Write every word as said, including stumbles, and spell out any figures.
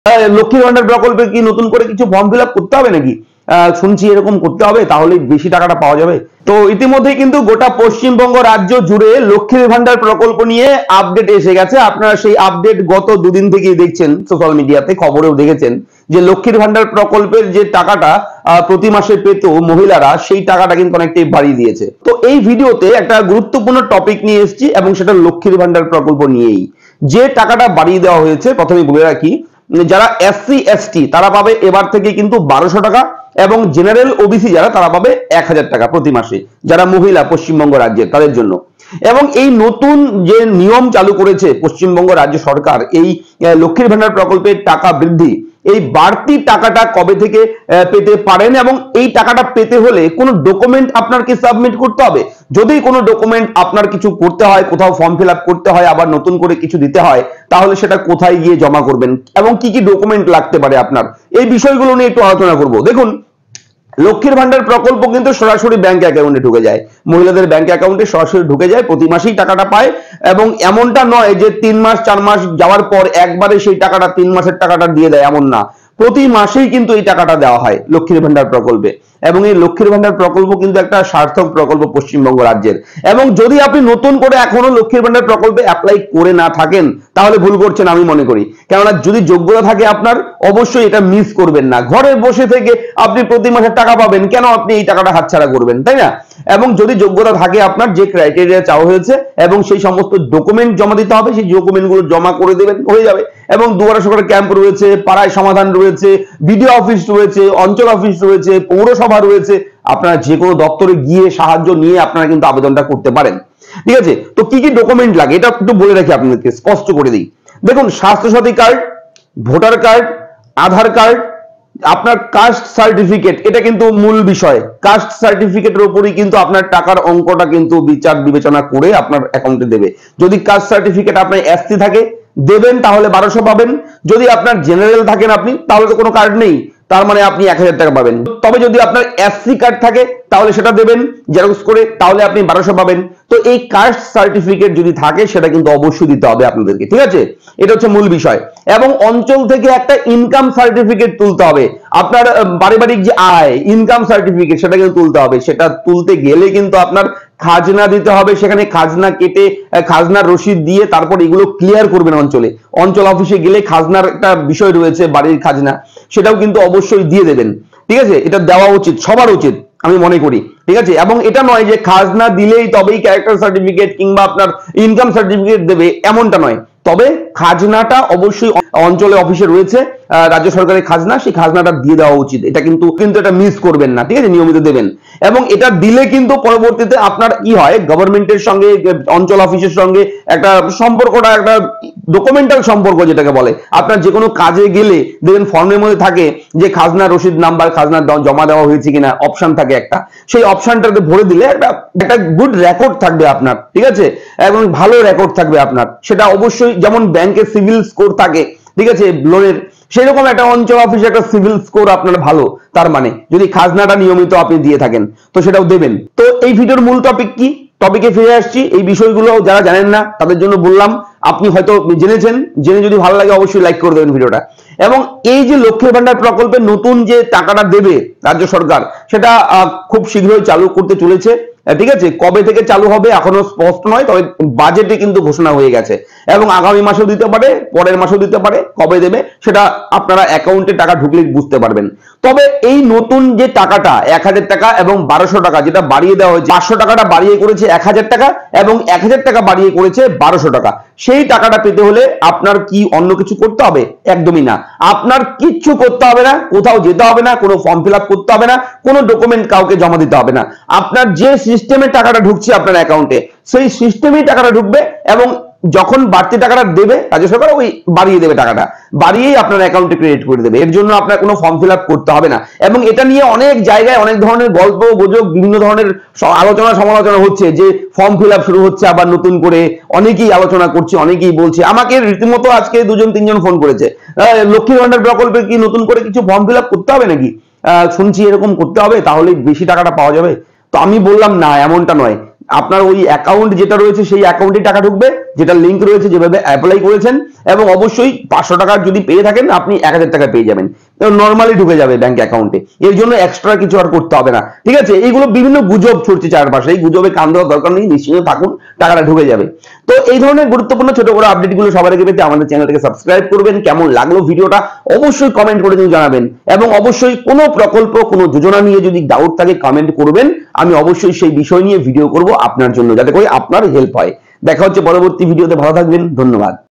লক্ষ্মীর ভান্ডার প্রকল্পে কি নতুন করে কিছু ফর্ম ফিল আপ করতে হবে নাকি? শুনছি এরকম করতে হবে, তাহলে বেশি টাকাটা পাওয়া যাবে। তো ইতিমধ্যে কিন্তু গোটা পশ্চিমবঙ্গ রাজ্য জুড়ে লক্ষ্মীর ভান্ডার প্রকল্প নিয়ে আপডেট এসে গেছে। আপনারা সেই আপডেট গত দুদিন থেকেই দেখছেন, সোশ্যাল মিডিয়াতে খবরেও দেখেছেন যে লক্ষ্মীর ভান্ডার প্রকল্পের যে টাকাটা প্রতি মাসে পেত মহিলারা, সেই টাকাটা কিন্তু অনেকটাই বাড়িয়ে দিয়েছে। তো এই ভিডিওতে একটা গুরুত্বপূর্ণ টপিক নিয়ে এসেছি এবং সেটা লক্ষ্মীর ভান্ডার প্রকল্প নিয়েই। যে টাকাটা বাড়িয়ে দেওয়া হয়েছে, প্রথমে বলে রাখি, যারা এসসি এসটি তারা পাবে এবার থেকে কিন্তু বারোশো টাকা, এবং জেনারেল ওবিসি যারা তারা পাবে এক হাজার টাকা প্রতি মাসে, যারা মহিলা পশ্চিমবঙ্গ রাজ্যের তাদের জন্য। এবং এই নতুন যে নিয়ম চালু করেছে পশ্চিমবঙ্গ রাজ্য সরকার, এই লক্ষ্মীর ভান্ডার প্রকল্পের টাকা বৃদ্ধি, এই বাড়তি টাকাটা কবে থেকে পেতে পারেন এবং এই টাকাটা পেতে হলে কোনো ডকুমেন্ট আপনার কি সাবমিট করতে হবে? যদি কোনো ডকুমেন্ট আপনার কিছু করতে হয়, কোথাও ফর্ম ফিল আপ করতে হয়, আবার নতুন করে কিছু দিতে হয়, তাহলে সেটা কোথায় গিয়ে জমা করবেন এবং কি কি ডকুমেন্ট লাগতে পারে আপনার, এই বিষয়গুলো নিয়ে একটু আলোচনা করব। দেখুন, লক্ষ্মীর ভান্ডার প্রকল্প কিন্তু সরাসরি ব্যাংক অ্যাকাউন্টে ঢুকে যায়, মহিলাদের ব্যাংক অ্যাকাউন্টে সরাসরি ঢুকে যায়, প্রতি মাসেই টাকাটা পায়। এবং এমনটা নয় যে তিন মাস চার মাস যাওয়ার পর একবারে সেই টাকাটা তিন মাসের টাকাটা দিয়ে দেয়, এমন না, প্রতি মাসেই কিন্তু এই টাকাটা দেওয়া হয় লক্ষ্মীর ভান্ডার প্রকল্পে। এবং এই লক্ষ্মীর ভান্ডার প্রকল্প কিন্তু একটা সার্থক প্রকল্প পশ্চিমবঙ্গ রাজ্যের। এবং যদি আপনি নতুন করে এখনো লক্ষ্মীর ভান্ডার প্রকল্পে অ্যাপ্লাই করে না থাকেন, তাহলে ভুল করছেন আমি মনে করি। কেননা যদি যোগ্যতা থাকে আপনার, অবশ্যই এটা মিস করবেন না। ঘরে বসে থেকে আপনি প্রতি মাসে টাকা পাবেন, কেন আপনি এই টাকাটা হাতছাড়া করবেন, তাই না? এবং যদি যোগ্যতা থাকে আপনার, যে ক্রাইটেরিয়া চাওয়া হয়েছে এবং সেই সমস্ত ডকুমেন্ট জমা দিতে হবে, সেই ডকুমেন্টগুলো জমা করে দেবেন, হয়ে যাবে। এবং দুয়ারে সরকার ক্যাম্প রয়েছে, পাড়ায় সমাধান রয়েছে, বিডিও অফিস রয়েছে, অঞ্চল অফিস রয়েছে, পৌরসভা রয়েছে, আপনারা যে কোনো দপ্তরে গিয়ে সাহায্য নিয়ে আপনারা কিন্তু আবেদনটা করতে পারেন। ঠিক আছে? তো কি কি ডকুমেন্ট লাগে এটা একটু বলে রাখি আপনাদেরকে, স্পষ্ট করে দিই। দেখুন, Swasthya Sathi card, voter card, Aadhaar card, আপনার কাস্ট সার্টিফিকেট, এটা কিন্তু মূল বিষয়। কাস্ট সার্টিফিকেটের উপরই কিন্তু আপনার টাকার অঙ্কটা কিন্তু বিচার বিবেচনা করে আপনার অ্যাকাউন্টে দেবে। যদি কাস্ট সার্টিফিকেট আপনার এসসি থাকে দেবেন, তাহলে বারোশো পাবেন। যদি আপনার জেনারেল থাকেন আপনি, তাহলে তো কোনো কার্ড নেই, তার মানে আপনি এক হাজার টাকা পাবেন। তবে যদি আপনার এসসি কার্ড থাকে তাহলে সেটা দেবেন জেরক্স করে, তাহলে আপনি বারোশো পাবেন। তো এই কাস্ট সার্টিফিকেট যদি থাকে সেটা কিন্তু অবশ্যই দিতে হবে আপনাদেরকে, ঠিক আছে? এটা হচ্ছে মূল বিষয়। এবং অঞ্চল থেকে একটা ইনকাম সার্টিফিকেট তুলতে হবে, আপনার পারিবারিক যে আয়, ইনকাম সার্টিফিকেট, সেটা কিন্তু তুলতে হবে। সেটা তুলতে গেলে কিন্তু আপনার খাজনা দিতে হবে, সেখানে খাজনা কেটে খাজনার রসিদ দিয়ে তারপর এগুলো ক্লিয়ার করবেন অঞ্চলে। অঞ্চল অফিসে গেলে খাজনার একটা বিষয় রয়েছে, বাড়ির খাজনা, সেটাও কিন্তু অবশ্যই দিয়ে দেবেন। ঠিক আছে? এটা দেওয়া উচিত, সবার উচিত আমি মনে করি। ঠিক আছে? এবং এটা নয় যে খাজনা দিলেই তবেই ক্যারেক্টার সার্টিফিকেট কিংবা আপনার ইনকাম সার্টিফিকেট দেবে, এমনটা নয়। তবে খাজনাটা অবশ্যই অঞ্চলে অফিসে রয়েছে, রাজ্য সরকারের খাজনা, সেই খাজনাটা দিয়ে দেওয়া উচিত। এটা কিন্তু কিন্তু এটা মিস করবেন না, ঠিক আছে? নিয়মিত দেবেন। এবং এটা দিলে কিন্তু পরবর্তীতে আপনার কি হয়, গভর্নমেন্টের সঙ্গে, অঞ্চল অফিসের সঙ্গে একটা সম্পর্কটা, একটা ডকুমেন্টাল সম্পর্ক যেটাকে বলে। আপনার যে কোনো কাজে গেলে দেখবেন ফর্মের মধ্যে থাকে যে খাজনা রসিদ নাম্বার, খাজনা জমা দেওয়া হয়েছে কিনা অপশন থাকে একটা, সেই অপশনটাতে ভরে দিলে একটা একটা গুড রেকর্ড থাকবে আপনার, ঠিক আছে? এবং ভালো রেকর্ড থাকবে আপনার। সেটা অবশ্যই, যেমন ব্যাংকের সিভিল স্কোর থাকে, ঠিক আছে, লোনের, সেরকম একটা অঞ্চল অফিসে একটা সিভিল স্কোর আপনার ভালো, তার মানে যদি খাজনাটা নিয়মিত আপনি দিয়ে থাকেন তো সেটাও দেবেন। তো এই ভিডিওর মূল টপিক কি, টপিকে ফিরে আসছি। এই বিষয়গুলো যারা জানেন না তাদের জন্য বললাম, আপনি হয়তো জেনেছেন, জেনে যদি ভালো লাগে অবশ্যই লাইক করে দেবেন ভিডিওটা। এবং এই যে লক্ষ্মীর ভান্ডার প্রকল্পের নতুন যে টাকাটা দেবে রাজ্য সরকার, সেটা খুব শীঘ্রই চালু করতে চলেছে। ঠিক আছে? কবে থেকে চালু হবে এখনো স্পষ্ট নয়, তবে বাজেটে কিন্তু ঘোষণা হয়ে গেছে। এবং আগামী মাসেও দিতে পারে, পরের মাসেও দিতে পারে, কবে দেবে সেটা আপনারা অ্যাকাউন্টে টাকা ঢুকলে বুঝতে পারবেন। তবে এই নতুন যে টাকাটা এক হাজার টাকা এবং বারোশো টাকা, যেটা বাড়িয়ে দেওয়া হয়েছে, পাঁচশো টাকাটা বাড়িয়ে করেছে এক হাজার টাকা এবং এক হাজার টাকা বাড়িয়ে করেছে বারোশো টাকা, সেই টাকাটা পেতে হলে আপনার কি অন্য কিছু করতে হবে? একদমই না, আপনার কিচ্ছু করতে হবে না, কোথাও যেতে হবে না, কোনো ফর্ম ফিল আপ করতে হবে না, কোনো ডকুমেন্ট কাউকে জমা দিতে হবে না। আপনার যে সিস্টেমে টাকাটা ঢুকছে আপনার অ্যাকাউন্টে, সেই সিস্টেমেই টাকাটা ঢুকবে। এবং যখন বাড়তি টাকাটা দেবে রাজ্য সরকার, ওই বাড়িয়ে দেবে, টাকাটা বাড়িয়েই আপনার অ্যাকাউন্টে ক্রেডিট করে দেবে। এর জন্য আপনার কোনো ফর্ম ফিল আপ করতে হবে না। এবং এটা নিয়ে অনেক জায়গায় অনেক ধরনের গল্প গুজব, বিভিন্ন ধরনের আলোচনা সমালোচনা হচ্ছে যে ফর্ম ফিল আপ শুরু হচ্ছে আবার নতুন করে, অনেকেই আলোচনা করছে, অনেকেই বলছে। আমাকে রীতিমতো আজকে দুজন তিনজন ফোন করেছে, লক্ষ্মীর ভান্ডার প্রকল্পে কি নতুন করে কিছু ফর্ম ফিল আপ করতে হবে নাকি? শুনছি এরকম করতে হবে, তাহলে বেশি টাকাটা পাওয়া যাবে। তো আমি বললাম না, এমনটা নয়। আপনার ওই অ্যাকাউন্ট যেটা রয়েছে সেই অ্যাকাউন্টে টাকা ঢুকবে, যেটা লিঙ্ক রয়েছে, যেভাবে অ্যাপ্লাই করেছেন, এবং অবশ্যই পাঁচশো টাকার যদি পেয়ে থাকেন আপনি এক হাজার টাকা পেয়ে যাবেন, নর্মালি ঢুকে যাবে ব্যাংক অ্যাকাউন্টে। এর জন্য এক্সট্রা কিছু আর করতে হবে না, ঠিক আছে? এইগুলো বিভিন্ন গুজব ছড়ছে চারপাশে, এই গুজবে কান দেওয়ার দরকার নেই, নিশ্চিন্ত থাকুন, টাকাটা ঢুকে যাবে। তো এই ধরনের গুরুত্বপূর্ণ ছোট বড় আপডেট গুলো সবার আগে পেতে আমাদের চ্যানেলটাকে সাবস্ক্রাইব করবেন। কেমন লাগলো ভিডিওটা অবশ্যই কমেন্ট করে জানাবেন, এবং অবশ্যই কোনো প্রকল্প কোনো যোজনা নিয়ে যদি ডাউট থাকে কমেন্ট করবেন, আমি অবশ্যই সেই বিষয় নিয়ে ভিডিও করব আপনার জন্য, যাতে করে আপনার হেল্প হয়। দেখা হচ্ছে পরবর্তী ভিডিওতে, ভালো থাকবেন, ধন্যবাদ।